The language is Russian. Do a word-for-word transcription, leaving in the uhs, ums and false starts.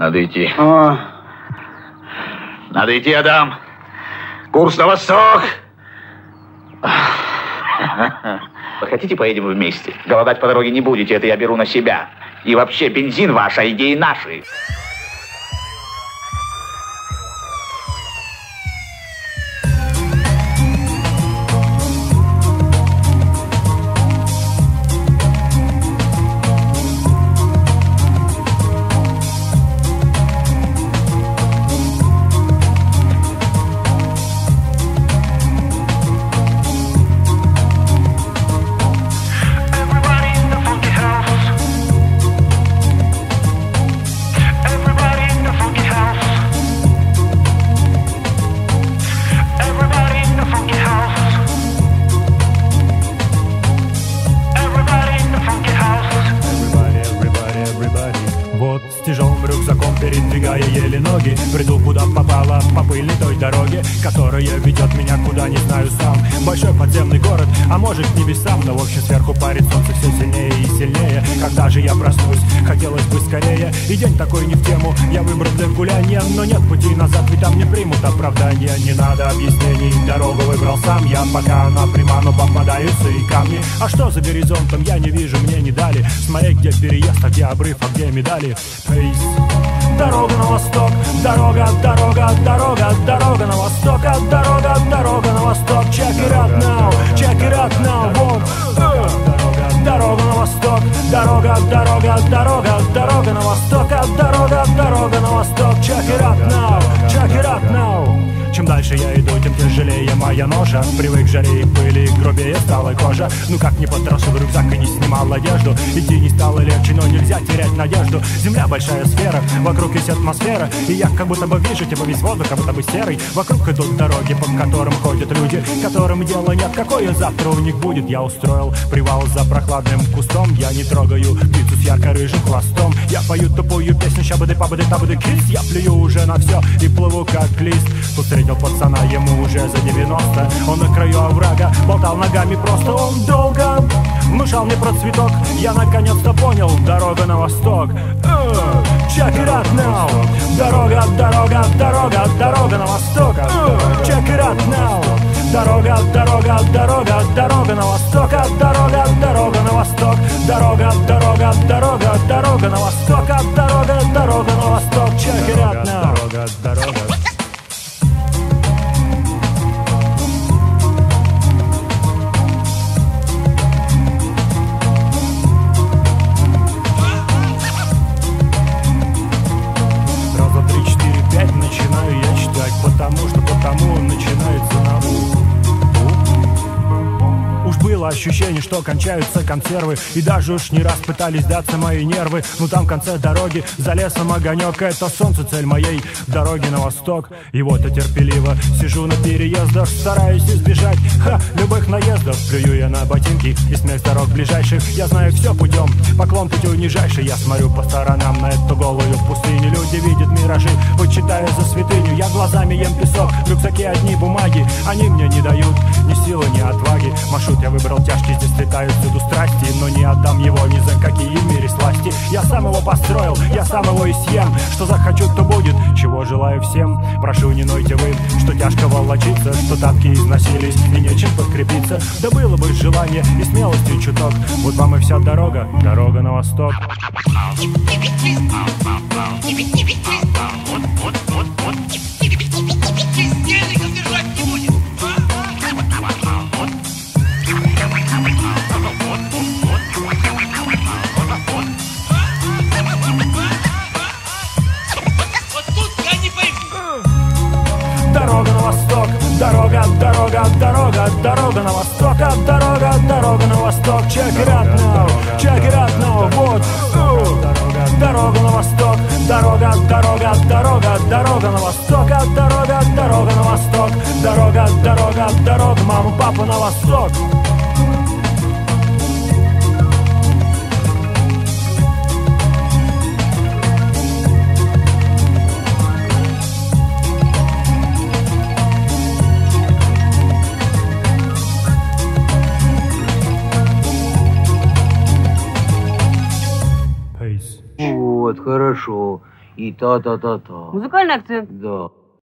Надо идти. О. Надо идти, Адам. Курс на восток. Вы хотите, поедем вместе? Голодать по дороге не будете, это я беру на себя. И вообще, бензин ваш, а идеи наши. Приду куда попало по пыльной той дороге, которая ведет меня куда не знаю сам. Большой подземный город, а может к небесам. Но в общем сверху парит солнце все сильнее и сильнее. Когда же я проснусь, хотелось бы скорее. И день такой не в тему, я выбрал для гуляния. Но нет пути назад, ведь там не примут оправдания. Не надо объяснений, дорогу выбрал сам я. Пока она пряма, но попадаются и камни. А что за горизонтом, я не вижу, мне не дали. Смотреть, где переезд, а где обрыв, а где медали. Пейс. Дорога на восток, дорога, дорога, дорога, дорога на восток, дорога, дорога на восток. Check it out now, check it out now, вот. Дорога, дорога на восток, дорога, дорога, дорога, дорога на восток, дорога, дорога на восток. Check it out now, check it out now. Чем дальше я иду, тем тяжелее моя ноша. Привык к жаре и пыли, грубее стала кожа. Ну как не потрясу в рюкзак и не снимал одежду. Идти не стало легче, но нельзя терять надежду. Земля большая сфера, вокруг есть атмосфера. И я как будто бы вижу, типа весь воздух, как будто бы серый. Вокруг идут дороги, по которым ходят люди, которым дела нет, какое завтра у них будет. Я устроил привал за прохладным кустом. Я не трогаю птицу с ярко-рыжим хвостом. Я пою тупую песню щабады-пабады-табады кис. Я плюю уже на все и плыву как лист. Тут встретил пацана, ему уже за девяносто. Он на краю оврага, болтал ногами просто. Он долго внушал мне про цветок. Я наконец-то понял, дорога на восток. uh, Check it out now. Дорога, дорога, дорога, дорога на восток. uh, Check it out now. Дорога, дорога, дорога, дорога на восток. Дорога, дорога на восток. Дорога, дорога, дорога, дорога на восток. Дорога, дорога на восток. Check it out now. Дорога, дорога. Начинаю я читать, потому что потому начинается на У. Уж было ощущение, что кончаются консервы. И даже уж не раз пытались сдаться мои нервы. Но там в конце дороги, за лесом огонек. Это солнце, цель моей дороги на восток. И вот я терпеливо сижу на переездах, стараюсь избежать ха, любых наездов. Плюю я на ботинки и смех дорог ближайших. Я знаю все путем, поклон путем нижайший. Я смотрю по сторонам на эту голую пустыню. Люди видят миражи, почитая за святыню. Я глазами ем песок, в рюкзаке одни бумаги. Они мне не дают ни силы, ни отваги. Маршрут я выбрал тяжкий, здесь летают всюду страсти. Но не отдам его ни за какие в мире сласти. Я сам его построил, я сам его и съем. Что захочу, то будет, чего желаю всем. Прошу, не нойте вы, что тяжко волочиться, что тапки износились и нечем подкрепиться. Да было бы желание и смелостью чуток. Вот вам и вся дорога, дорога на восток. Дорога на восток, дорога, дорога, дорога, дорога на восток, дорога, дорога на восток. Check it out now, check it out now, вот. uh. Дорога на восток, дорога, дорога, дорога, дорога на восток, дорога, дорога на восток, дорога, дорога, дорога, мама, папа на восток. Вот, хорошо. И то-то-то-то. Музыкальный акцент. Да.